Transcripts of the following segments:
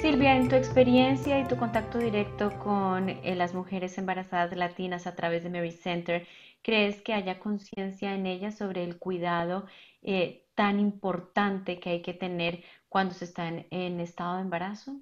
Silvia, en tu experiencia y tu contacto directo con las mujeres embarazadas latinas a través de Mary Center, ¿crees que haya conciencia en ellas sobre el cuidado tan importante que hay que tener cuando se está en estado de embarazo?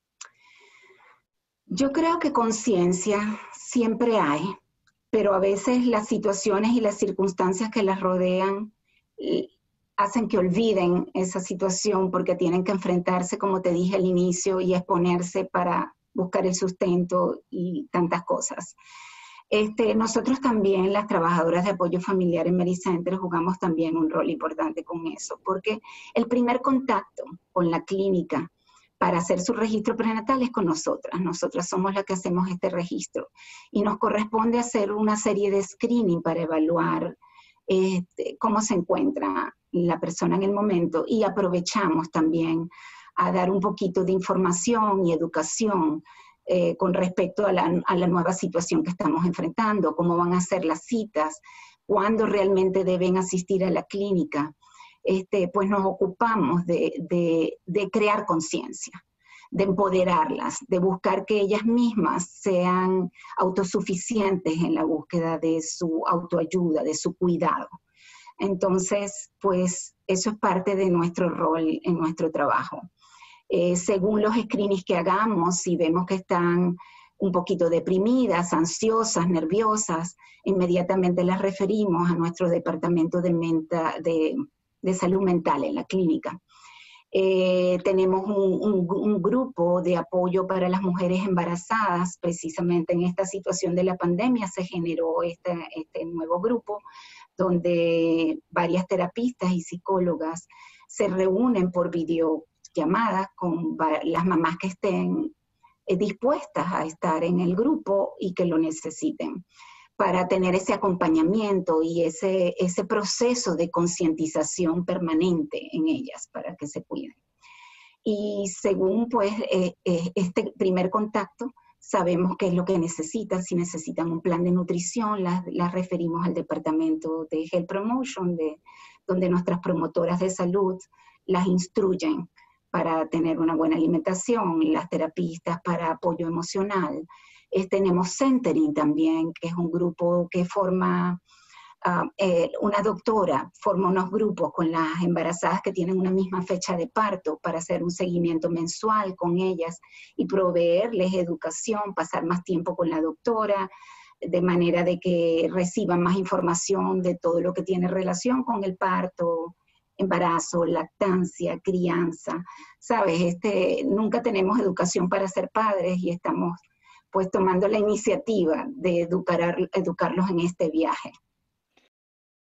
Yo creo que conciencia siempre hay, pero a veces las situaciones y las circunstancias que las rodean eh, hacen que olviden esa situación porque tienen que enfrentarse, como te dije al inicio, y exponerse para buscar el sustento y tantas cosas. Nosotros también, las trabajadoras de apoyo familiar en Mary Center, jugamos también un rol importante con eso, porque el primer contacto con la clínica para hacer su registro prenatal es con nosotras. Nosotras somos las que hacemos este registro y nos corresponde hacer una serie de screening para evaluar cómo se encuentra la persona en el momento, y aprovechamos también a dar un poquito de información y educación con respecto a la nueva situación que estamos enfrentando, cómo van a ser las citas, cuándo realmente deben asistir a la clínica. Pues nos ocupamos de crear conciencia, de empoderarlas, de buscar que ellas mismas sean autosuficientes en la búsqueda de su autoayuda, de su cuidado. Entonces, pues eso es parte de nuestro rol en nuestro trabajo. Según los screenings que hagamos, si vemos que están un poquito deprimidas, ansiosas, nerviosas, inmediatamente las referimos a nuestro departamento de salud mental en la clínica. Tenemos un grupo de apoyo para las mujeres embarazadas. Precisamente en esta situación de la pandemia se generó este nuevo grupo donde varias terapistas y psicólogas se reúnen por videollamadas con las mamás que estén dispuestas a estar en el grupo y que lo necesiten, para tener ese acompañamiento y ese proceso de concientización permanente en ellas para que se cuiden. Y según pues este primer contacto, sabemos qué es lo que necesitan. Si necesitan un plan de nutrición, las referimos al departamento de Health Promotion, donde nuestras promotoras de salud las instruyen para tener una buena alimentación, las terapistas para apoyo emocional. Tenemos Centering también, que es un grupo que forma una doctora, forma unos grupos con las embarazadas que tienen una misma fecha de parto para hacer un seguimiento mensual con ellas y proveerles educación, pasar más tiempo con la doctora, de manera de que reciban más información de todo lo que tiene relación con el parto, embarazo, lactancia, crianza. Sabes, nunca tenemos educación para ser padres y estamos pues tomando la iniciativa de educarlos en este viaje.